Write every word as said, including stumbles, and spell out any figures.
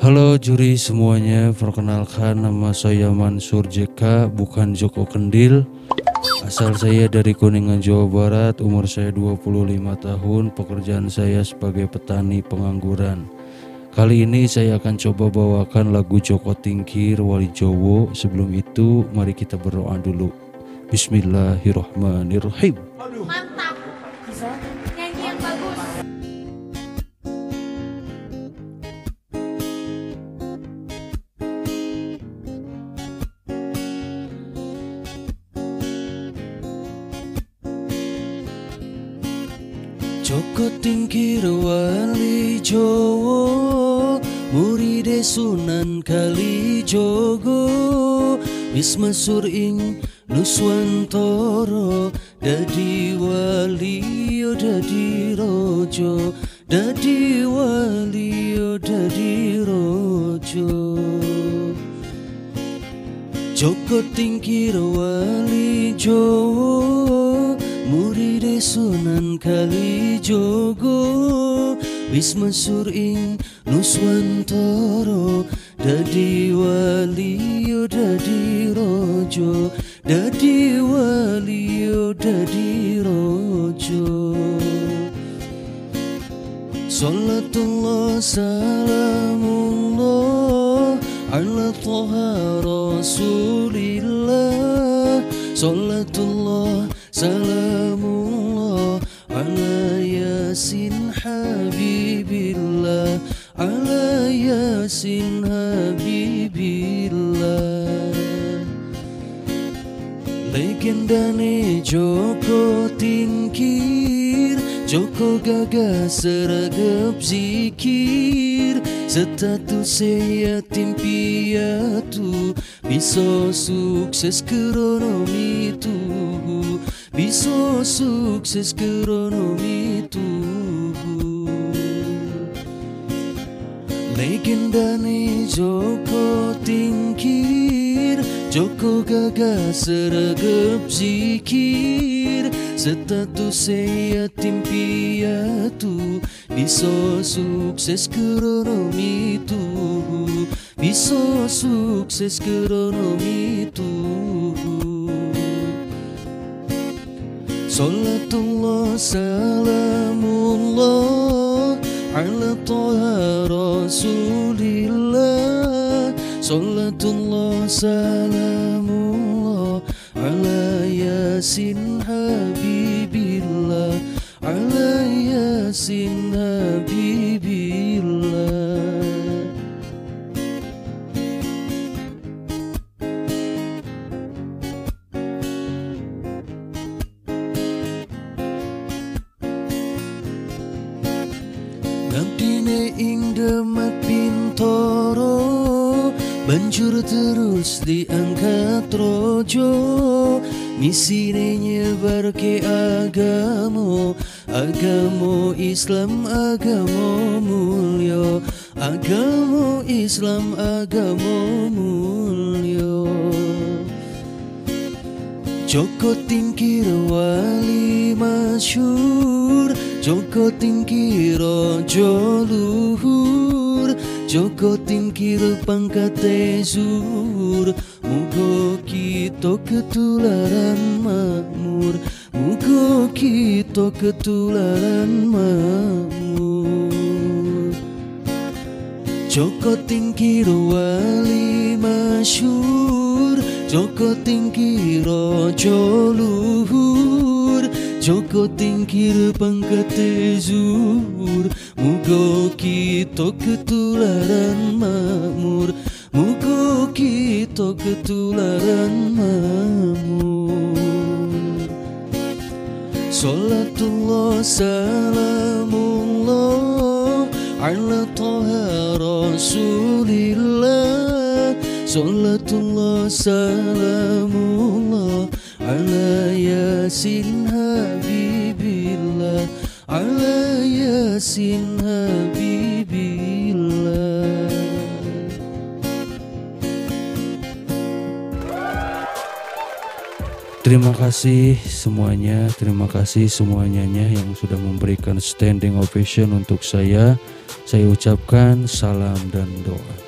Halo juri semuanya, perkenalkan nama saya Mansur J K, bukan Joko Kendil. Asal saya dari Kuningan, Jawa Barat, umur saya dua puluh lima tahun, pekerjaan saya sebagai petani pengangguran. Kali ini saya akan coba bawakan lagu Joko Tingkir Wali Jowo. Sebelum itu mari kita berdoa dulu. Bismillahirrahmanirrahim. Mantap, bisa nyanyi yang bagus. Joko Tingkir Wali Jowo, muride Sunan Kalijogo, wis mesur ing Nuswantara, dadi wali yo dadi rojo, dadi wali yo dadi rojo. Joko Tingkir Wali Jowo, muride Sunan Kalijogo, wis mesur ing Nuswantara, dadi wali yo dadi rojo, dadi wali yo dadi rojo. Salatullah salamullah ala Toha Rasulillah. Salatullah salamullah ala Yasin Habibillah, ala Yasin Habibillah. Legendane Joko Tingkir, Joko gagah seragap zikir, status yatim piatu, bisa sukses kronomi tuhu, bisa sukses kronomi tuhu. Legendane Joko Tingkir, Joko gagah seragap zikir, status yatim piatu, bisa sukses kronomi tuhu, bisa sukses kronomi tuhu. Salatullah salamullah ala Toha Rasulillah. Salatullah salamullah ala Yasin Habibillah, ala Yasin Habibillah. Ngabdine ing Demak Bintoro, banjur terus diangkat rojo, misine nyebarke agama, agama Islam, agama mulya, agama Islam, agama mulya. Joko Tingkir wali masyhur, Joko Tingkir ojo luhur, Joko Tingkir pangkate zuhur, muga kita ketularan makmur, muga kita ketularan makmur. Joko Tingkir wali masyhur, Joko Tingkir ojo luhur, Joko Tingkir pangkate zuhur, muga kita ketularan makmur, muga kita ketularan makmur. Salatullah salamullah ala Toha Rasulillah. Salatullah salamullah ala Yasin Habibillah, ala Yasin Habibillah. Terima kasih semuanya, terima kasih semuanya yang sudah memberikan standing ovation untuk saya. Saya ucapkan salam dan doa.